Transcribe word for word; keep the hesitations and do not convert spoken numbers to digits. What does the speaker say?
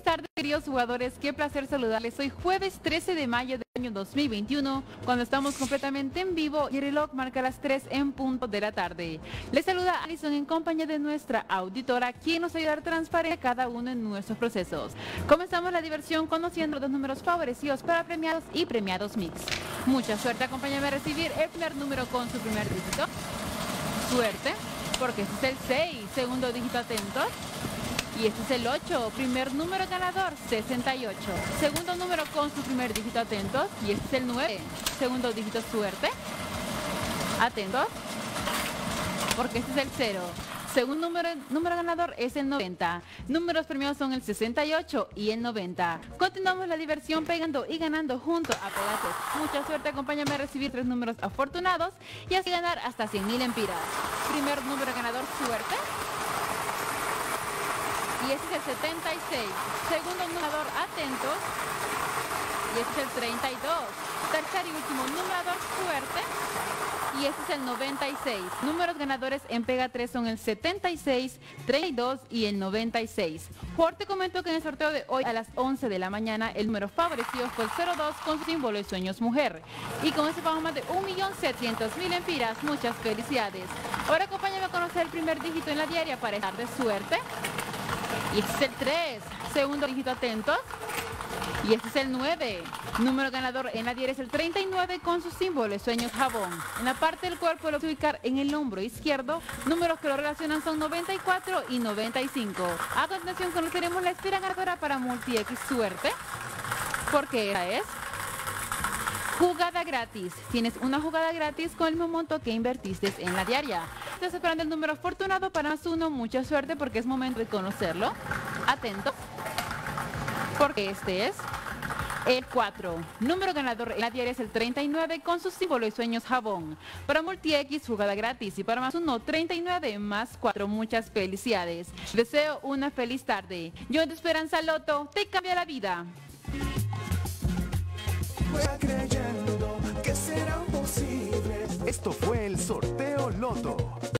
tardes, queridos jugadores. Qué placer saludarles. Hoy jueves trece de mayo del año dos mil veintiuno, cuando estamos completamente en vivo y el reloj marca las tres en punto de la tarde. Les saluda Alison en compañía de nuestra auditora, quien nos ayudará a transparentar cada uno en nuestros procesos. Comenzamos la diversión conociendo los números favorecidos para premiados y premiados mix. Mucha suerte, acompáñame a recibir el primer número con su primer dígito. Suerte, porque este es el seis, segundo dígito, atentos. Y este es el ocho, primer número ganador, sesenta y ocho. Segundo número con su primer dígito, atentos. Y este es el nueve, segundo dígito, suerte. Atentos, porque este es el cero. Segundo número, número ganador es el noventa. Números premiados son el sesenta y ocho y el noventa. Continuamos la diversión pegando y ganando junto a Pegasus. Mucha suerte, acompáñame a recibir tres números afortunados y así ganar hasta cien mil empiras. Primer número ganador, suerte. Y este es el setenta y seis. Segundo numerador, atentos. Y este es el treinta y dos. Tercer y último numerador, suerte. Y este es el noventa y seis. Números ganadores en Pega tres son el setenta y seis, treinta y dos y el noventa y seis. Por te comento que en el sorteo de hoy a las once de la mañana el número favorecido fue el cero dos con su símbolo de sueños mujer. Y con ese pago más de un millón setecientos mil empiras. Muchas felicidades. Ahora acompáñame a conocer el primer dígito en la diaria para estar de suerte. Y este es el tres, segundo dígito, atentos. Y este es el nueve. Número ganador en la diaria es el treinta y nueve con su símbolo, sueños jabón. En la parte del cuerpo lo ubicar en el hombro izquierdo. Números que lo relacionan son noventa y cuatro y noventa y cinco. A continuación conoceremos la espera ganadora para Multi-X Suerte. Porque esa es jugada gratis. Tienes una jugada gratis con el mismo monto que invertiste en la diaria. Estás esperando el número afortunado para más uno. Mucha suerte porque es momento de conocerlo. Atentos, porque este es el cuatro. Número ganador en la diaria es el treinta y nueve con su símbolo y sueños jabón. Para Multi-X, jugada gratis. Y para más uno, treinta y nueve más cuatro. Muchas felicidades. Deseo una feliz tarde. Yo de Esperanza Loto, te cambia la vida. Creyendo que será posible. Esto fue el Sorteo Loto.